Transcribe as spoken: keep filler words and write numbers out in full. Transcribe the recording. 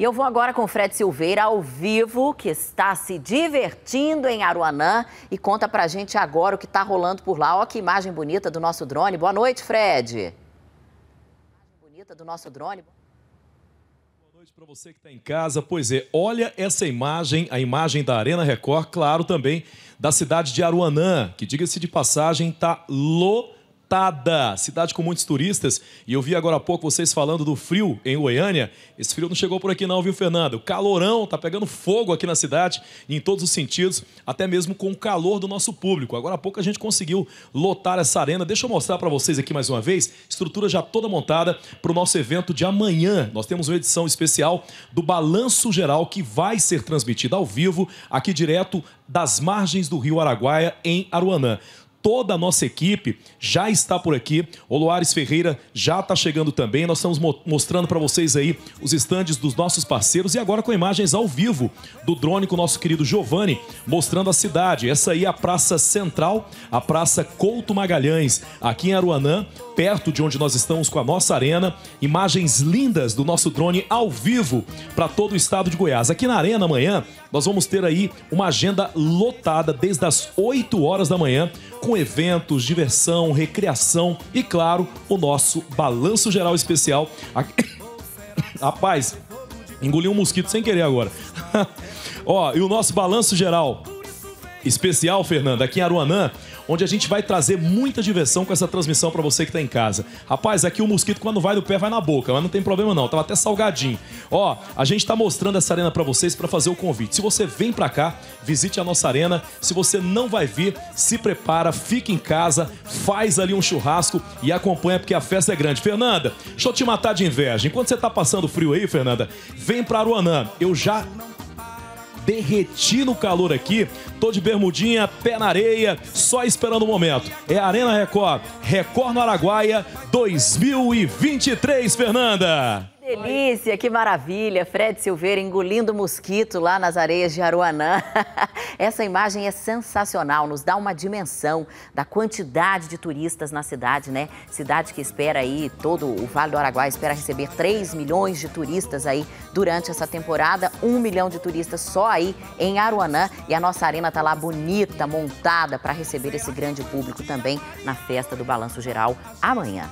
E eu vou agora com o Fred Silveira, ao vivo, que está se divertindo em Aruanã e conta pra gente agora o que está rolando por lá. Olha que imagem bonita do nosso drone. Boa noite, Fred. Imagem bonita do nosso drone. Boa noite para você que está em casa. Pois é, olha essa imagem, a imagem da Arena Record, claro, também da cidade de Aruanã, que, diga-se de passagem, está lotada. Cidade com muitos turistas. E eu vi agora há pouco vocês falando do frio em Goiânia. Esse frio não chegou por aqui não, viu, Fernanda? O calorão tá pegando fogo aqui na cidade, em todos os sentidos, até mesmo com o calor do nosso público. Agora há pouco a gente conseguiu lotar essa arena. Deixa eu mostrar para vocês aqui mais uma vez. Estrutura já toda montada para o nosso evento de amanhã. Nós temos uma edição especial do Balanço Geral que vai ser transmitida ao vivo, aqui direto das margens do Rio Araguaia, em Aruanã. Toda a nossa equipe já está por aqui. O Loares Ferreira já está chegando também. Nós estamos mo mostrando para vocês aí os estandes dos nossos parceiros e agora com imagens ao vivo do drone com o nosso querido Giovanni, mostrando a cidade. Essa aí é a Praça Central, a Praça Couto Magalhães, aqui em Aruanã, perto de onde nós estamos com a nossa arena. Imagens lindas do nosso drone ao vivo para todo o estado de Goiás. Aqui na arena amanhã nós vamos ter aí uma agenda lotada desde as oito horas da manhã, com eventos, diversão, recreação e, claro, o nosso Balanço Geral especial. Aqui... Rapaz, engoli um mosquito sem querer agora. Ó, e o nosso Balanço Geral especial, Fernanda, aqui em Aruanã, onde a gente vai trazer muita diversão com essa transmissão para você que está em casa. Rapaz, aqui o mosquito quando vai no pé vai na boca, mas não tem problema não, tava até salgadinho. Ó, a gente está mostrando essa arena para vocês para fazer o convite. Se você vem para cá, visite a nossa arena. Se você não vai vir, se prepara, fica em casa, faz ali um churrasco e acompanha porque a festa é grande. Fernanda, deixa eu te matar de inveja. Enquanto você tá passando frio aí, Fernanda, vem para Aruanã. Eu já derreti no calor aqui, tô de bermudinha, pé na areia, só esperando o momento. É a Arena Record, Record no Araguaia dois mil e vinte e três, Fernanda! Delícia, que maravilha, Fred Silveira engolindo mosquito lá nas areias de Aruanã. Essa imagem é sensacional, nos dá uma dimensão da quantidade de turistas na cidade, né? Cidade que espera aí, todo o Vale do Araguaia espera receber três milhões de turistas aí durante essa temporada, um milhão de turistas só aí em Aruanã, e a nossa arena tá lá bonita, montada para receber esse grande público também na festa do Balanço Geral amanhã.